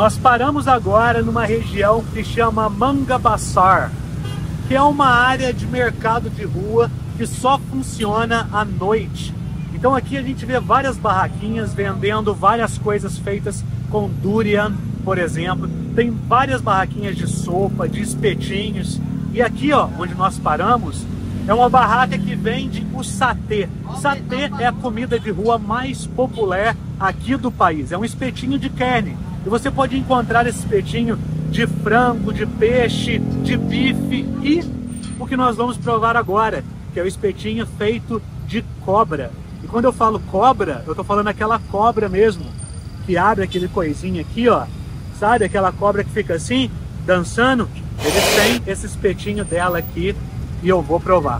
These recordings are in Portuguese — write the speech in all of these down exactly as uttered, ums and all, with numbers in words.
Nós paramos agora numa região que se chama Mangabaçar, que é uma área de mercado de rua que só funciona à noite. Então aqui a gente vê várias barraquinhas vendendo várias coisas feitas com durian, por exemplo. Tem várias barraquinhas de sopa, de espetinhos. E aqui, ó, onde nós paramos, é uma barraca que vende o satê. O satê é a comida de rua mais popular aqui do país. É um espetinho de carne. E você pode encontrar esse espetinho de frango, de peixe, de bife e o que nós vamos provar agora, que é o espetinho feito de cobra. E quando eu falo cobra, eu tô falando aquela cobra mesmo, que abre aquele coisinho aqui, ó. Sabe, aquela cobra que fica assim, dançando? Eles têm esse espetinho dela aqui e eu vou provar.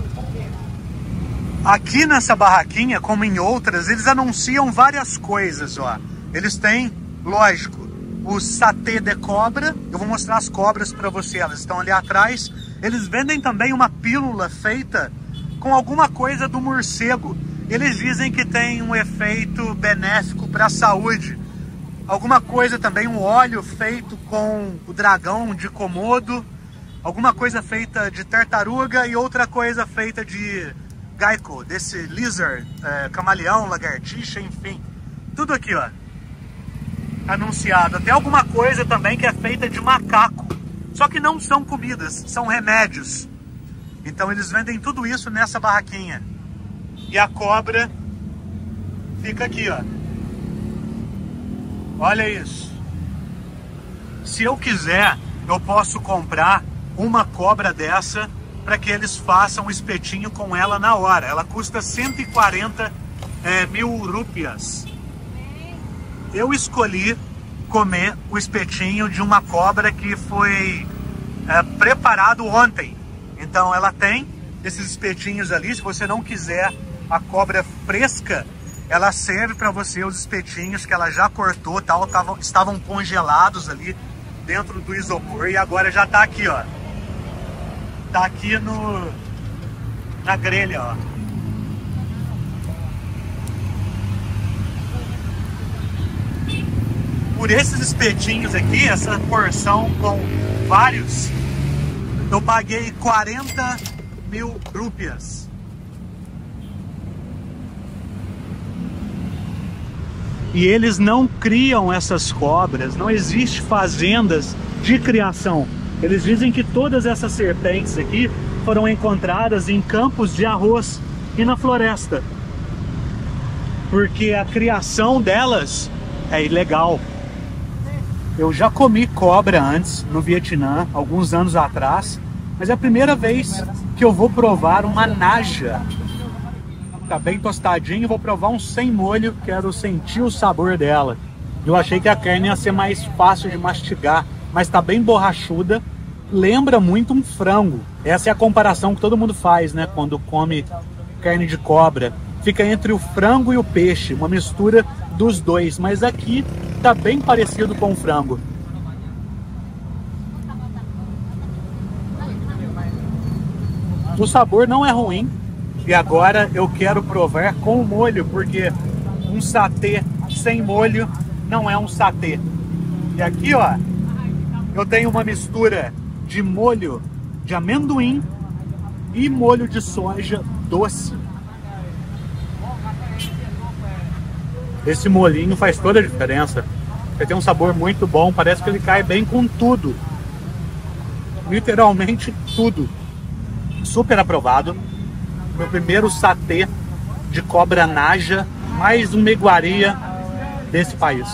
Aqui nessa barraquinha, como em outras, eles anunciam várias coisas, ó. Eles têm, lógico, o satê de cobra. Eu vou mostrar as cobras para você, elas estão ali atrás. Eles vendem também uma pílula feita com alguma coisa do morcego. Eles dizem que tem um efeito benéfico para a saúde. Alguma coisa também, um óleo feito com o dragão de Komodo. Alguma coisa feita de tartaruga e outra coisa feita de gecko, desse lizard, é, camaleão, lagartixa, enfim. Tudo aqui, ó, anunciado. Até alguma coisa também que é feita de macaco. Só que não são comidas, são remédios. Então eles vendem tudo isso nessa barraquinha. E a cobra fica aqui, ó. Olha isso. Se eu quiser, eu posso comprar uma cobra dessa para que eles façam um espetinho com ela na hora. Ela custa cento e quarenta é, mil rúpias. Eu escolhi comer o espetinho de uma cobra que foi é, preparado ontem. Então ela tem esses espetinhos ali. Se você não quiser a cobra fresca, ela serve para você os espetinhos que ela já cortou, tal, tavam, estavam congelados ali dentro do isopor e agora já tá aqui, ó. Tá aqui no na grelha, ó. Por esses espetinhos aqui, essa porção com vários, eu paguei quarenta mil rúpias. E eles não criam essas cobras, não existe fazendas de criação. Eles dizem que todas essas serpentes aqui foram encontradas em campos de arroz e na floresta. Porque a criação delas é ilegal. Eu já comi cobra antes, no Vietnã, alguns anos atrás, mas é a primeira vez que eu vou provar uma naja. Tá bem tostadinho, vou provar um sem molho, quero sentir o sabor dela. Eu achei que a carne ia ser mais fácil de mastigar, mas tá bem borrachuda, lembra muito um frango. Essa é a comparação que todo mundo faz, né, quando come carne de cobra. Fica entre o frango e o peixe, uma mistura dos dois, mas aqui tá bem parecido com o frango. O sabor não é ruim. E agora eu quero provar com o molho, porque um satê sem molho não é um satê. E aqui, ó, eu tenho uma mistura de molho de amendoim e molho de soja doce. Esse molhinho faz toda a diferença. Ele tem um sabor muito bom, parece que ele cai bem com tudo. Literalmente tudo. Super aprovado. Meu primeiro satê de cobra naja, mais uma iguaria desse país.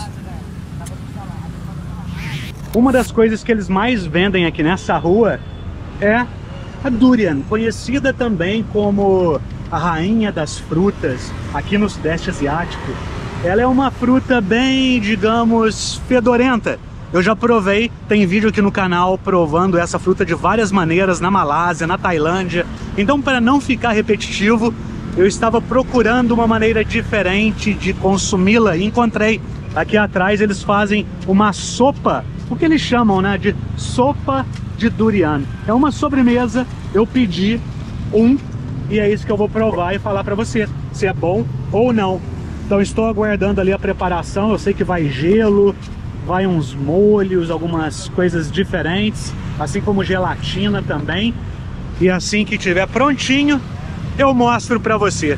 Uma das coisas que eles mais vendem aqui nessa rua é a durian, conhecida também como a rainha das frutas aqui no Sudeste Asiático. Ela é uma fruta bem, digamos, fedorenta. Eu já provei, tem vídeo aqui no canal provando essa fruta de várias maneiras na Malásia, na Tailândia. Então, para não ficar repetitivo, eu estava procurando uma maneira diferente de consumi-la e encontrei. Aqui atrás eles fazem uma sopa, o que eles chamam, né, de sopa de durian. É uma sobremesa, eu pedi um e é isso que eu vou provar e falar para você se é bom ou não. Então estou aguardando ali a preparação, eu sei que vai gelo, vai uns molhos, algumas coisas diferentes, assim como gelatina também. E assim que tiver prontinho, eu mostro pra você.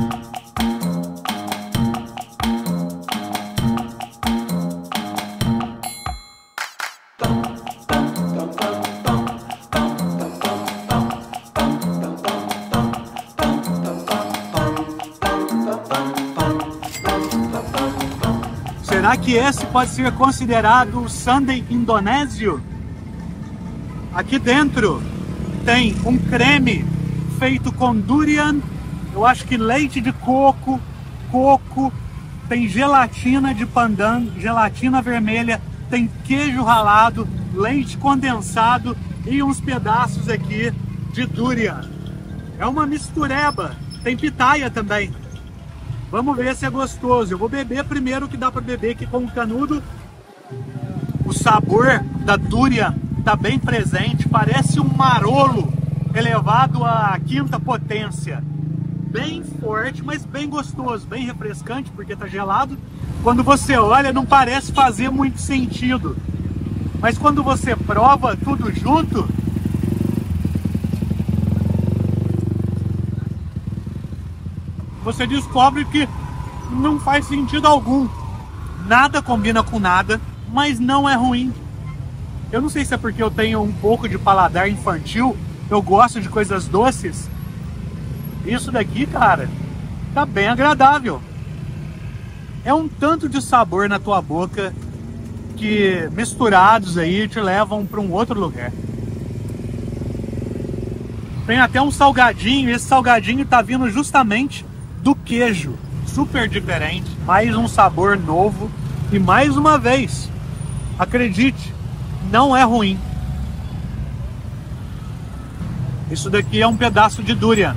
Será que esse pode ser considerado o sundae indonésio? Aqui dentro tem um creme feito com durian, eu acho que leite de coco, coco, tem gelatina de pandan, gelatina vermelha, tem queijo ralado, leite condensado e uns pedaços aqui de durian. É uma mistureba, tem pitaia também. Vamos ver se é gostoso. Eu vou beber primeiro o que dá para beber aqui com o canudo. O sabor da durian tá bem presente, parece um marolo elevado à quinta potência. Bem forte, mas bem gostoso, bem refrescante porque tá gelado. Quando você olha, não parece fazer muito sentido. Mas quando você prova tudo junto, você descobre que não faz sentido algum. Nada combina com nada, mas não é ruim. Eu não sei se é porque eu tenho um pouco de paladar infantil, eu gosto de coisas doces. Isso daqui, cara, tá bem agradável. É um tanto de sabor na tua boca que misturados aí te levam para um outro lugar. Tem até um salgadinho, esse salgadinho tá vindo justamente do queijo, super diferente, mais um sabor novo e mais uma vez, acredite, não é ruim. Isso daqui é um pedaço de durian.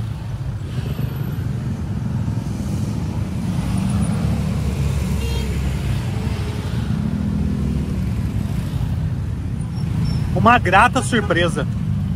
Uma grata surpresa.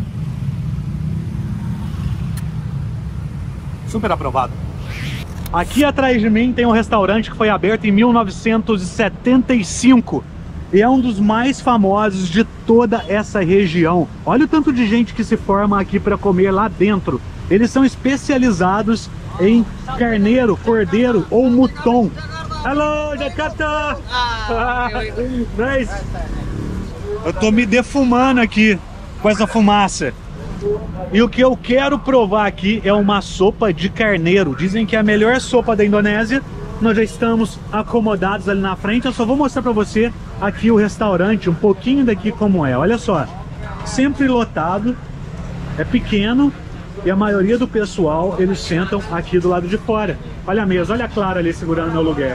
Super aprovado. Aqui atrás de mim tem um restaurante que foi aberto em mil novecentos e setenta e cinco e é um dos mais famosos de toda essa região. Olha o tanto de gente que se forma aqui para comer lá dentro. Eles são especializados em carneiro, cordeiro ou mouton. Hello, Jakarta! Ah, nice. Eu tô me defumando aqui com essa fumaça. E o que eu quero provar aqui é uma sopa de carneiro. Dizem que é a melhor sopa da Indonésia. Nós já estamos acomodados ali na frente. Eu só vou mostrar pra você aqui o restaurante, um pouquinho daqui como é. Olha só, sempre lotado, é pequeno e a maioria do pessoal, eles sentam aqui do lado de fora. Olha a mesa, olha a Clara ali segurando meu lugar.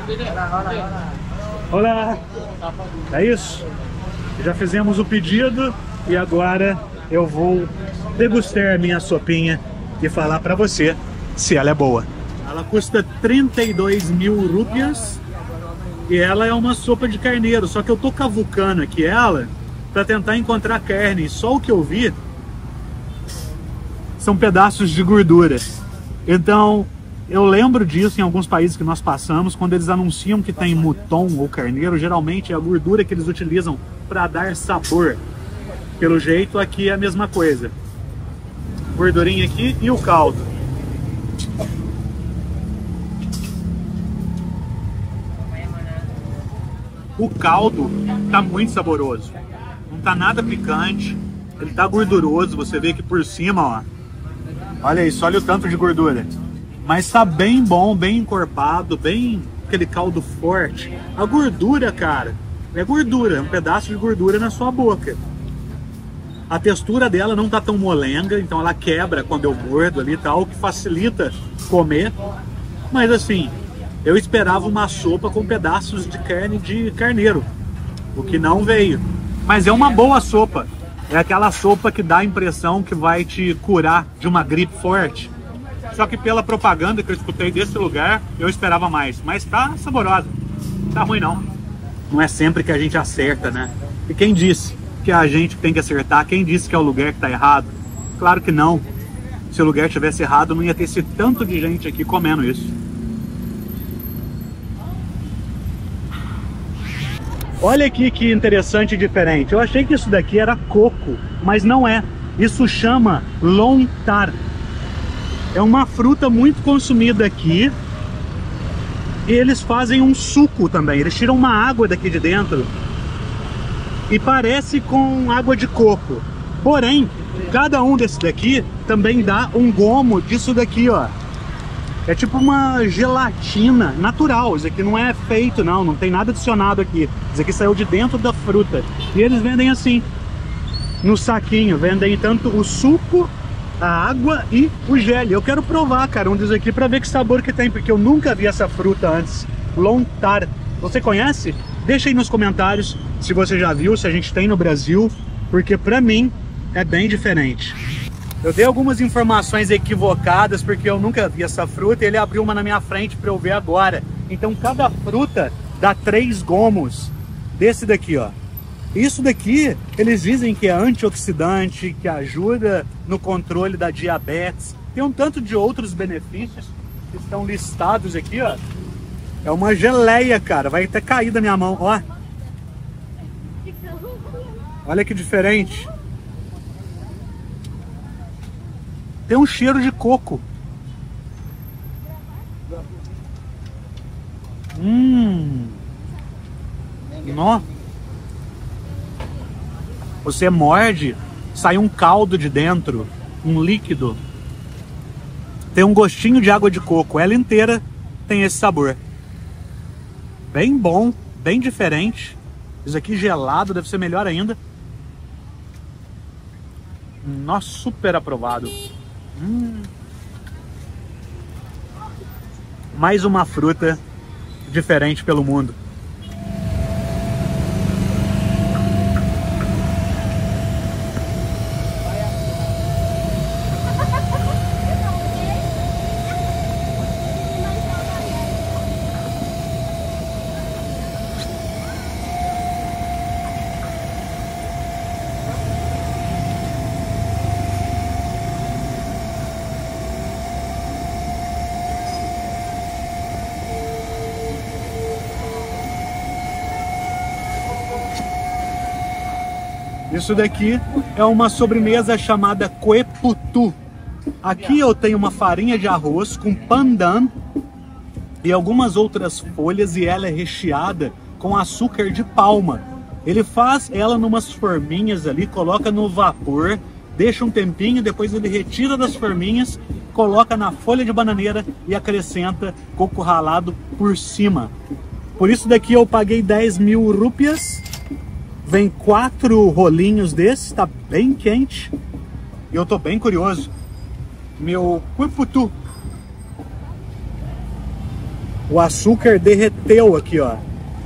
Olá! É isso? Já fizemos o pedido e agora eu vou degustar a minha sopinha e falar pra você se ela é boa. Ela custa trinta e dois mil rupias e ela é uma sopa de carneiro, só que eu tô cavucando aqui ela pra tentar encontrar carne. Só o que eu vi são pedaços de gordura. Então eu lembro disso em alguns países que nós passamos, quando eles anunciam que tem mouton ou carneiro, geralmente é a gordura que eles utilizam para dar sabor. Pelo jeito aqui é a mesma coisa. Gordurinha aqui e o caldo. O caldo tá muito saboroso. Não tá nada picante. Ele tá gorduroso. Você vê aqui por cima, ó. Olha isso, olha o tanto de gordura. Mas tá bem bom, bem encorpado, bem aquele caldo forte. A gordura, cara, é gordura, é um pedaço de gordura na sua boca. A textura dela não tá tão molenga, então ela quebra quando eu mordo ali e tal, o que facilita comer. Mas assim, eu esperava uma sopa com pedaços de carne de carneiro, o que não veio. Mas é uma boa sopa. É aquela sopa que dá a impressão que vai te curar de uma gripe forte. Só que pela propaganda que eu escutei desse lugar, eu esperava mais. Mas tá saborosa. Tá ruim não. Não é sempre que a gente acerta, né? E quem disse que é a gente tem que acertar? Quem disse que é o lugar que tá errado? Claro que não. Se o lugar tivesse errado, não ia ter esse tanto de gente aqui comendo isso. Olha aqui que interessante e diferente. Eu achei que isso daqui era coco, mas não é. Isso chama lontar. É uma fruta muito consumida aqui. E eles fazem um suco também. Eles tiram uma água daqui de dentro. E parece com água de coco. Porém, cada um desses daqui também dá um gomo disso daqui, ó. É tipo uma gelatina natural. Isso aqui não é feito, não. Não tem nada adicionado aqui. Isso aqui saiu de dentro da fruta. E eles vendem assim, no saquinho. Vendem tanto o suco, a água e o gel. Eu quero provar, cara, um desses aqui pra ver que sabor que tem, porque eu nunca vi essa fruta antes. Lontar. Você conhece? Deixa aí nos comentários se você já viu, se a gente tem no Brasil, porque pra mim é bem diferente. Eu dei algumas informações equivocadas porque eu nunca vi essa fruta e ele abriu uma na minha frente para eu ver agora. Então cada fruta dá três gomos desse daqui, ó. Isso daqui eles dizem que é antioxidante, que ajuda no controle da diabetes. Tem um tanto de outros benefícios que estão listados aqui, ó. É uma geleia, cara. Vai até cair da minha mão, ó. Olha que diferente. Tem um cheiro de coco. Hum. Nó. Você morde, sai um caldo de dentro, um líquido. Tem um gostinho de água de coco. Ela inteira tem esse sabor. Bem bom, bem diferente. Isso aqui gelado deve ser melhor ainda. Nossa, super aprovado. Hum. Mais uma fruta diferente pelo mundo. Isso daqui é uma sobremesa chamada Coeputu. Aqui eu tenho uma farinha de arroz com pandan e algumas outras folhas e ela é recheada com açúcar de palma. Ele faz ela numas forminhas ali, coloca no vapor, deixa um tempinho, depois ele retira das forminhas, coloca na folha de bananeira e acrescenta coco ralado por cima. Por isso daqui eu paguei dez mil rúpias. Vem quatro rolinhos desses, tá bem quente. E eu tô bem curioso. Meu Coeputu. O açúcar derreteu aqui, ó.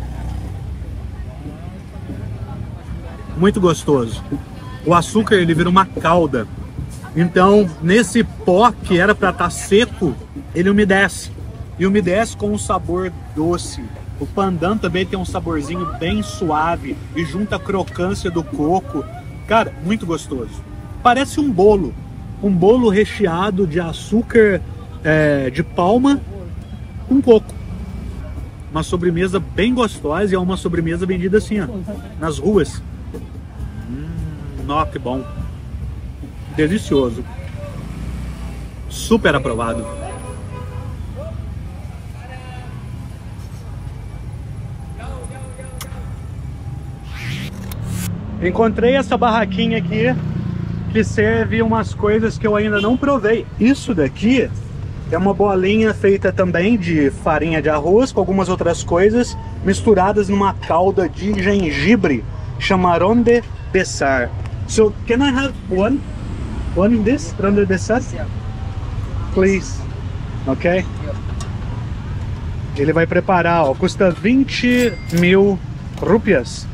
Muito gostoso. O açúcar, ele vira uma calda. Então, nesse pó que era pra estar seco, ele umedece. E umedece com um sabor doce. O pandan também tem um saborzinho bem suave e junta a crocância do coco. Cara, muito gostoso. Parece um bolo. Um bolo recheado de açúcar é, de palma com coco. Uma sobremesa bem gostosa e é uma sobremesa vendida assim, ó, nas ruas. Hum, nossa, que bom. Delicioso. Super aprovado. Encontrei essa barraquinha aqui que serve umas coisas que eu ainda não provei. Isso daqui é uma bolinha feita também de farinha de arroz com algumas outras coisas misturadas numa calda de gengibre, chamarrón de pesar. So, can I have one? One in this, ronde de pesar? Please. Ok? Ele vai preparar, ó, custa vinte mil rúpias.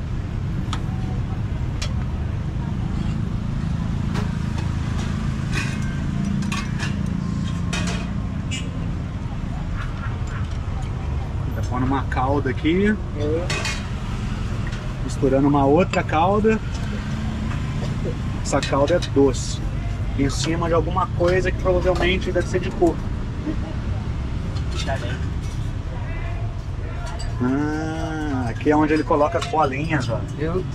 Uma calda aqui, misturando uma outra calda. Essa calda é doce, em cima de alguma coisa que provavelmente deve ser de coco. Ah, Ah, aqui é onde ele coloca as bolinhas, ó. Eu...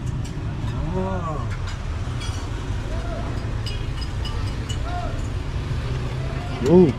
Oh. Uh.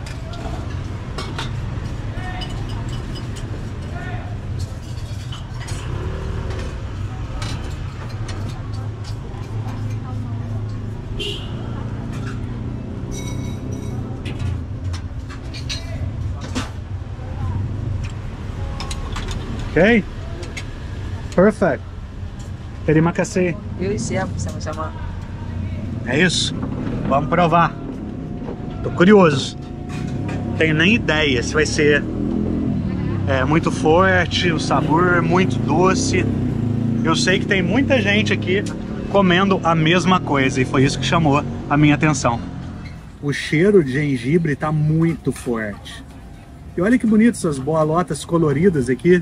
Okay, perfect. Terima kasih. Eu siap sama-sama. É isso. Vamos provar. Tô curioso. Tenho nem ideia se vai ser é, muito forte, o sabor muito doce. Eu sei que tem muita gente aqui comendo a mesma coisa e foi isso que chamou a minha atenção. O cheiro de gengibre tá muito forte. E olha que bonito essas bolotas coloridas aqui.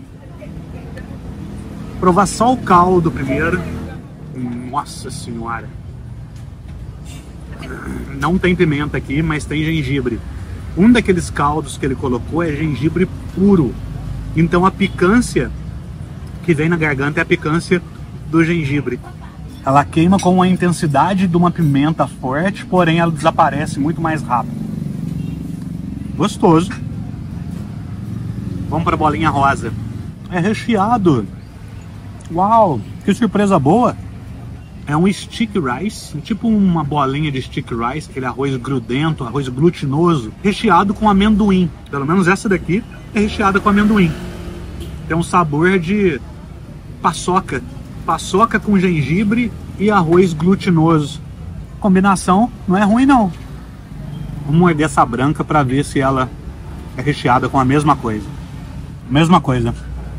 Provar só o caldo primeiro. Nossa senhora. Não tem pimenta aqui, mas tem gengibre. Um daqueles caldos que ele colocou é gengibre puro. Então a picância que vem na garganta é a picância do gengibre. Ela queima com a intensidade de uma pimenta forte, porém ela desaparece muito mais rápido. Gostoso. Vamos para a bolinha rosa. É recheado. Uau, que surpresa boa! É um stick rice, tipo uma bolinha de stick rice, aquele arroz grudento, arroz glutinoso, recheado com amendoim. Pelo menos essa daqui é recheada com amendoim. Tem um sabor de paçoca. Paçoca com gengibre e arroz glutinoso. A combinação não é ruim não. Vamos morder essa branca para ver se ela é recheada com a mesma coisa. Mesma coisa.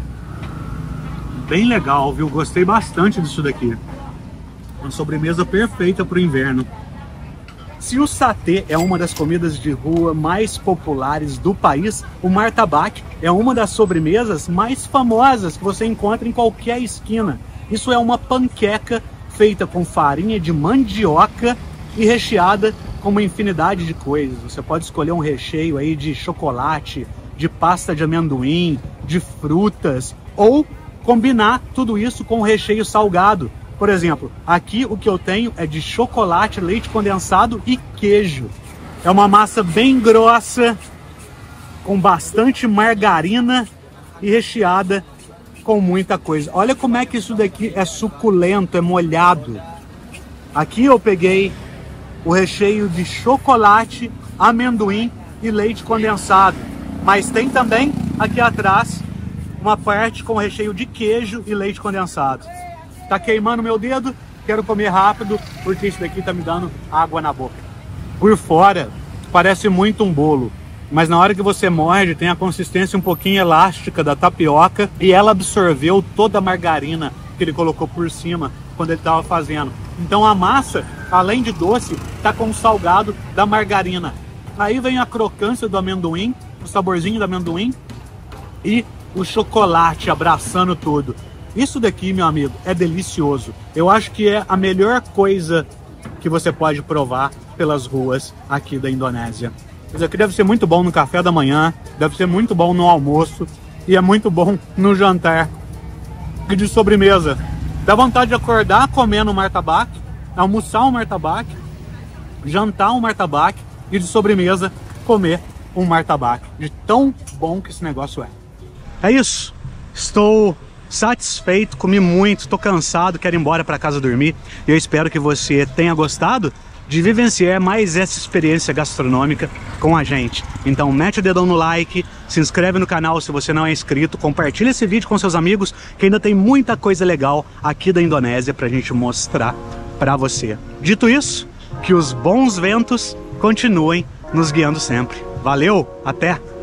Bem legal, viu? Gostei bastante disso daqui. Uma sobremesa perfeita para o inverno. Se o satê é uma das comidas de rua mais populares do país, o martabak é uma das sobremesas mais famosas que você encontra em qualquer esquina. Isso é uma panqueca feita com farinha de mandioca e recheada com uma infinidade de coisas. Você pode escolher um recheio aí de chocolate, de pasta de amendoim, de frutas, ou combinar tudo isso com um recheio salgado. Por exemplo, aqui o que eu tenho é de chocolate, leite condensado e queijo. É uma massa bem grossa, com bastante margarina e recheada com muita coisa. Olha como é que isso daqui é suculento, é molhado. Aqui eu peguei o recheio de chocolate, amendoim e leite condensado. Mas tem também aqui atrás uma parte com recheio de queijo e leite condensado. Tá queimando meu dedo, quero comer rápido, porque isso daqui tá me dando água na boca. Por fora, parece muito um bolo, mas na hora que você morde, tem a consistência um pouquinho elástica da tapioca e ela absorveu toda a margarina que ele colocou por cima quando ele tava fazendo. Então a massa, além de doce, tá com o salgado da margarina. Aí vem a crocância do amendoim, o saborzinho do amendoim e o chocolate abraçando tudo. Isso daqui, meu amigo, é delicioso. Eu acho que é a melhor coisa que você pode provar pelas ruas aqui da Indonésia. Isso aqui deve ser muito bom no café da manhã, deve ser muito bom no almoço e é muito bom no jantar e de sobremesa. Dá vontade de acordar comendo um martabak, almoçar um martabak, jantar um martabak e de sobremesa comer um martabak. De tão bom que esse negócio é. É isso. Estou satisfeito, comi muito, estou cansado, quero ir embora para casa dormir. Eu espero que você tenha gostado de vivenciar mais essa experiência gastronômica com a gente. Então mete o dedão no like, se inscreve no canal se você não é inscrito, compartilha esse vídeo com seus amigos, que ainda tem muita coisa legal aqui da Indonésia pra gente mostrar pra você. Dito isso, que os bons ventos continuem nos guiando sempre. Valeu, até!